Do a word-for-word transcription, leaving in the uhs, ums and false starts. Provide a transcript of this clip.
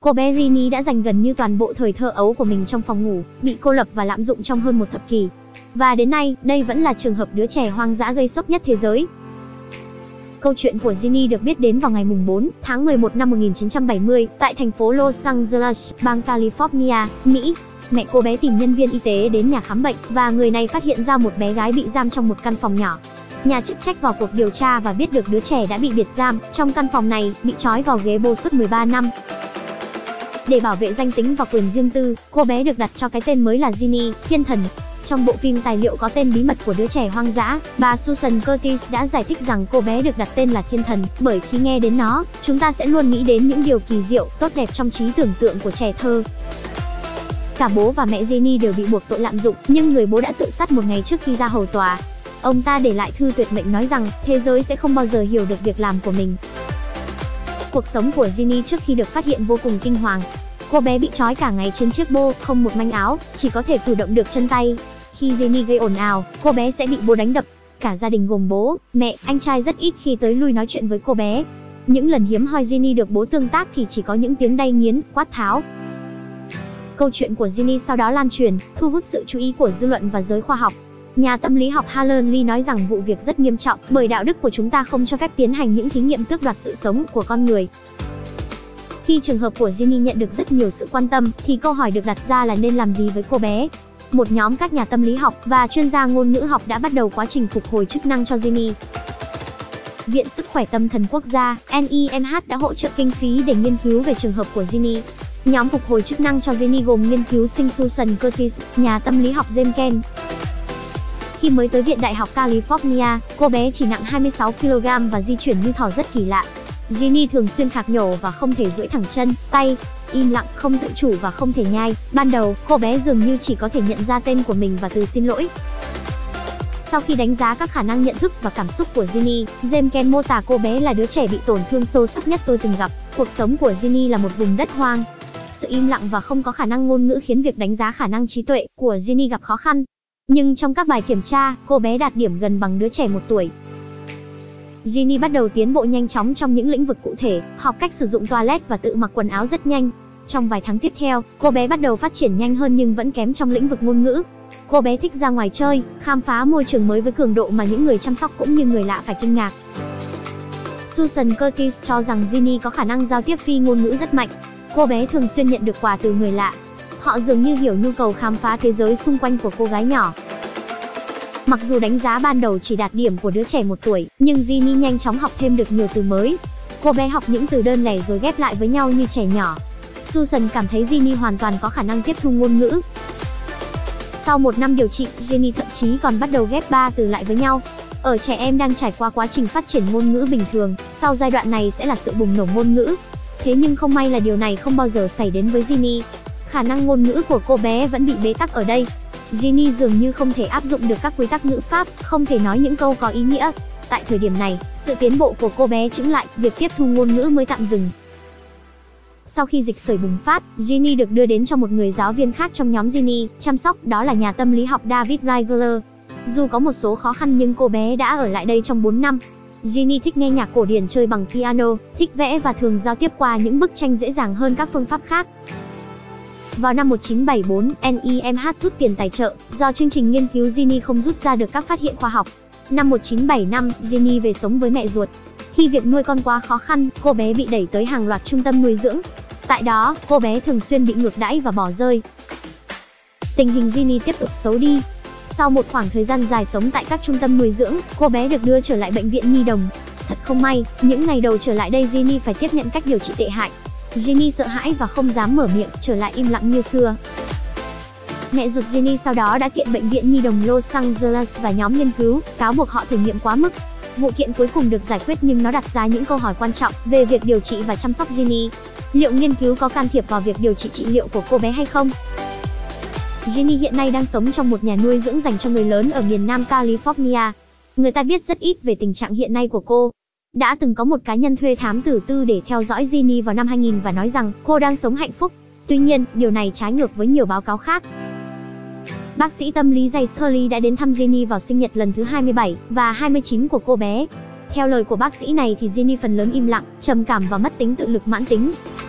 Cô bé Ginny đã dành gần như toàn bộ thời thơ ấu của mình trong phòng ngủ, bị cô lập và lạm dụng trong hơn một thập kỷ. Và đến nay, đây vẫn là trường hợp đứa trẻ hoang dã gây sốc nhất thế giới. Câu chuyện của Ginny được biết đến vào ngày bốn tháng mười một năm một nghìn chín trăm bảy mươi, tại thành phố Los Angeles, bang California, Mỹ. Mẹ cô bé tìm nhân viên y tế đến nhà khám bệnh, và người này phát hiện ra một bé gái bị giam trong một căn phòng nhỏ. Nhà chức trách vào cuộc điều tra và biết được đứa trẻ đã bị biệt giam trong căn phòng này, bị trói vào ghế bô suốt mười ba năm. Để bảo vệ danh tính và quyền riêng tư, cô bé được đặt cho cái tên mới là Ginny, thiên thần. Trong bộ phim tài liệu có tên Bí mật của đứa trẻ hoang dã, bà Susan Curtis đã giải thích rằng cô bé được đặt tên là thiên thần, bởi khi nghe đến nó, chúng ta sẽ luôn nghĩ đến những điều kỳ diệu, tốt đẹp trong trí tưởng tượng của trẻ thơ. Cả bố và mẹ Ginny đều bị buộc tội lạm dụng, nhưng người bố đã tự sát một ngày trước khi ra hầu tòa. Ông ta để lại thư tuyệt mệnh nói rằng, thế giới sẽ không bao giờ hiểu được việc làm của mình. Cuộc sống của Ginny trước khi được phát hiện vô cùng kinh hoàng. Cô bé bị trói cả ngày trên chiếc bô, không một manh áo, chỉ có thể cử động được chân tay. Khi Ginny gây ồn ào, cô bé sẽ bị bố đánh đập. Cả gia đình gồm bố, mẹ, anh trai rất ít khi tới lui nói chuyện với cô bé. Những lần hiếm hoi Ginny được bố tương tác thì chỉ có những tiếng đay nghiến, quát tháo. Câu chuyện của Ginny sau đó lan truyền, thu hút sự chú ý của dư luận và giới khoa học. Nhà tâm lý học Harlan Lee nói rằng vụ việc rất nghiêm trọng, bởi đạo đức của chúng ta không cho phép tiến hành những thí nghiệm tước đoạt sự sống của con người. Khi trường hợp của Ginny nhận được rất nhiều sự quan tâm, thì câu hỏi được đặt ra là nên làm gì với cô bé. Một nhóm các nhà tâm lý học và chuyên gia ngôn ngữ học đã bắt đầu quá trình phục hồi chức năng cho Ginny. Viện Sức khỏe Tâm thần Quốc gia N I M H đã hỗ trợ kinh phí để nghiên cứu về trường hợp của Ginny. Nhóm phục hồi chức năng cho Ginny gồm nghiên cứu sinh Susan Curtis, nhà tâm lý học James Ken. Khi mới tới Viện Đại học California, cô bé chỉ nặng hai mươi sáu ki lô gam và di chuyển như thỏ rất kỳ lạ. Ginny thường xuyên khạc nhổ và không thể duỗi thẳng chân, tay, im lặng, không tự chủ và không thể nhai. Ban đầu, cô bé dường như chỉ có thể nhận ra tên của mình và từ xin lỗi. Sau khi đánh giá các khả năng nhận thức và cảm xúc của Ginny, James Ken mô tả cô bé là đứa trẻ bị tổn thương sâu sắc nhất tôi từng gặp. Cuộc sống của Ginny là một vùng đất hoang. Sự im lặng và không có khả năng ngôn ngữ khiến việc đánh giá khả năng trí tuệ của Ginny gặp khó khăn. Nhưng trong các bài kiểm tra, cô bé đạt điểm gần bằng đứa trẻ một tuổi. Ginny bắt đầu tiến bộ nhanh chóng trong những lĩnh vực cụ thể, học cách sử dụng toilet và tự mặc quần áo rất nhanh. Trong vài tháng tiếp theo, cô bé bắt đầu phát triển nhanh hơn nhưng vẫn kém trong lĩnh vực ngôn ngữ. Cô bé thích ra ngoài chơi, khám phá môi trường mới với cường độ mà những người chăm sóc cũng như người lạ phải kinh ngạc. Susan Curtis cho rằng Ginny có khả năng giao tiếp phi ngôn ngữ rất mạnh. Cô bé thường xuyên nhận được quà từ người lạ. Họ dường như hiểu nhu cầu khám phá thế giới xung quanh của cô gái nhỏ. Mặc dù đánh giá ban đầu chỉ đạt điểm của đứa trẻ một tuổi, nhưng Ginny nhanh chóng học thêm được nhiều từ mới. Cô bé học những từ đơn lẻ rồi ghép lại với nhau như trẻ nhỏ. Susan cảm thấy Ginny hoàn toàn có khả năng tiếp thu ngôn ngữ. Sau một năm điều trị, Ginny thậm chí còn bắt đầu ghép ba từ lại với nhau. Ở trẻ em đang trải qua quá trình phát triển ngôn ngữ bình thường, sau giai đoạn này sẽ là sự bùng nổ ngôn ngữ. Thế nhưng không may là điều này không bao giờ xảy đến với Ginny. Khả năng ngôn ngữ của cô bé vẫn bị bế tắc ở đây. Ginny dường như không thể áp dụng được các quy tắc ngữ pháp, không thể nói những câu có ý nghĩa. Tại thời điểm này, sự tiến bộ của cô bé chững lại, việc tiếp thu ngôn ngữ mới tạm dừng. Sau khi dịch sởi bùng phát, Ginny được đưa đến cho một người giáo viên khác trong nhóm Ginny chăm sóc, đó là nhà tâm lý học David Reigler. Dù có một số khó khăn nhưng cô bé đã ở lại đây trong bốn năm. Ginny thích nghe nhạc cổ điển, chơi bằng piano, thích vẽ và thường giao tiếp qua những bức tranh dễ dàng hơn các phương pháp khác. Vào năm một nghìn chín trăm bảy mươi bốn, N I M H rút tiền tài trợ, do chương trình nghiên cứu Ginny không rút ra được các phát hiện khoa học. Năm một nghìn chín trăm bảy mươi lăm, Ginny về sống với mẹ ruột. Khi việc nuôi con quá khó khăn, cô bé bị đẩy tới hàng loạt trung tâm nuôi dưỡng. Tại đó, cô bé thường xuyên bị ngược đãi và bỏ rơi. Tình hình Ginny tiếp tục xấu đi. Sau một khoảng thời gian dài sống tại các trung tâm nuôi dưỡng, cô bé được đưa trở lại bệnh viện nhi đồng. Thật không may, những ngày đầu trở lại đây Ginny phải tiếp nhận cách điều trị tệ hại. Ginny sợ hãi và không dám mở miệng, trở lại im lặng như xưa. Mẹ ruột Ginny sau đó đã kiện bệnh viện nhi đồng Los Angeles và nhóm nghiên cứu, cáo buộc họ thử nghiệm quá mức. Vụ kiện cuối cùng được giải quyết nhưng nó đặt ra những câu hỏi quan trọng về việc điều trị và chăm sóc Ginny. Liệu nghiên cứu có can thiệp vào việc điều trị trị liệu của cô bé hay không? Ginny hiện nay đang sống trong một nhà nuôi dưỡng dành cho người lớn ở miền Nam California. Người ta biết rất ít về tình trạng hiện nay của cô. Đã từng có một cá nhân thuê thám tử tư để theo dõi Ginny vào năm hai nghìn và nói rằng cô đang sống hạnh phúc. Tuy nhiên, điều này trái ngược với nhiều báo cáo khác. Bác sĩ tâm lý Jay Shirley đã đến thăm Ginny vào sinh nhật lần thứ hai mươi bảy và hai mươi chín của cô bé. Theo lời của bác sĩ này thì Ginny phần lớn im lặng, trầm cảm và mất tính tự lực mãn tính.